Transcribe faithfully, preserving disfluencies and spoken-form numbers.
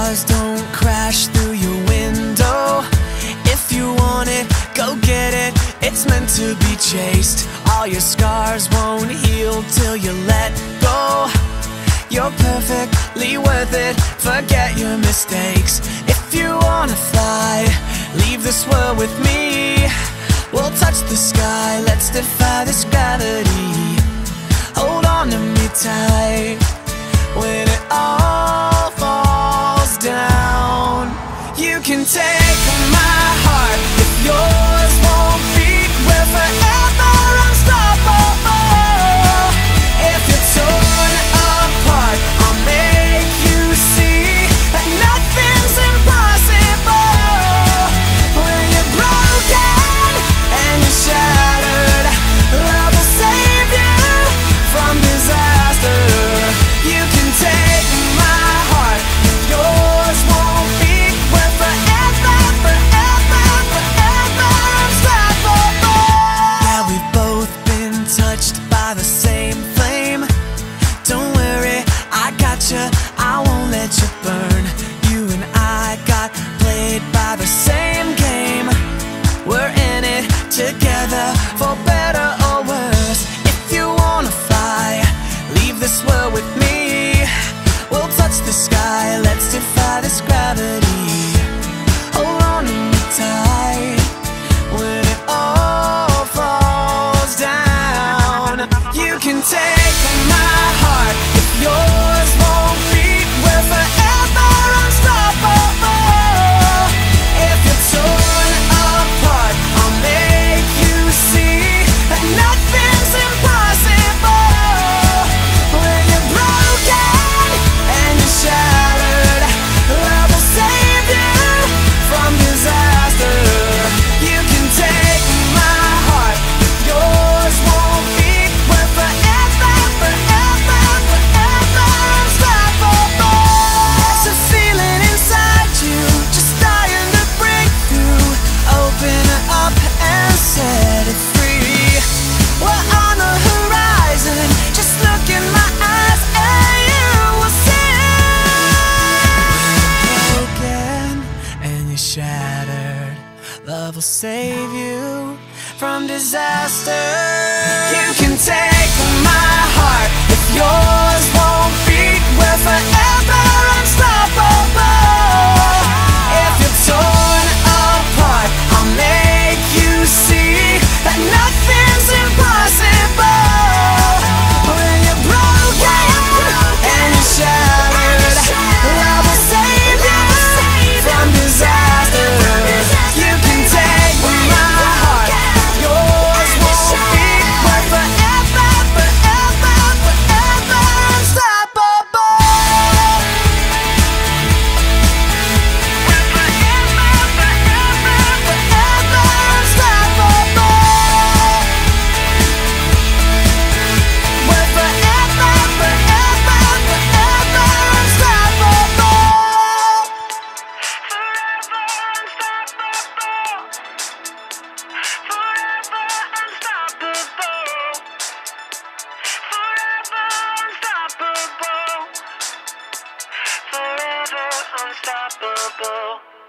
cars don't crash through your window. If you want it, go get it. It's meant to be chased. All your scars won't heal till you let go. You're perfectly worth it. Forget your mistakes. If you wanna fly, leave this world with me. We'll touch the sky, let's defy this gravity. Hold on to me tight when it all falls down. You can take my heart if yours won't beat. We're forever unstoppable. If you're torn apart, I'll make you see that nothing's impossible. When you're broken and you're shattered, love will save you from disaster. You can take my heart if yours won't beat. We're forever, forever, forever unstoppable. Yeah, we've both been touched by the same flame. Don't worry, I got you, I won't let you burn. You and I got played by the same game. We're in it together, for better or worse. If you wanna fly, leave this world with me. We'll touch the sky, let's defy this gravity. Hold on to me tight when it all falls down. You can take my heart if yours won't beat. We're forever unstoppable. If you're torn apart, I'll make you see that nothing's impossible. When you're broken and you're shattered, love will save you from disaster. You can take my heart if yours won't beat. We're forever, forever, forever unstoppable. There's a feeling inside you, just dying to break through. Open it up and set it free. We're on the horizon, just look in my eyes and you will see. When you're broken and you're shattered, love will save you from disaster. You can take my heart if yours won't beat. We're forever unstoppable. If you're torn apart, I'll make you see that nothing's impossible. When you're broken and you're shattered, love will save you from disaster. You can take my heart if yours won't beat. We're forever, forever, forever unstoppable. We're forever, forever, forever unstoppable. We're forever, forever, forever unstoppable. Forever unstoppable. Forever unstoppable.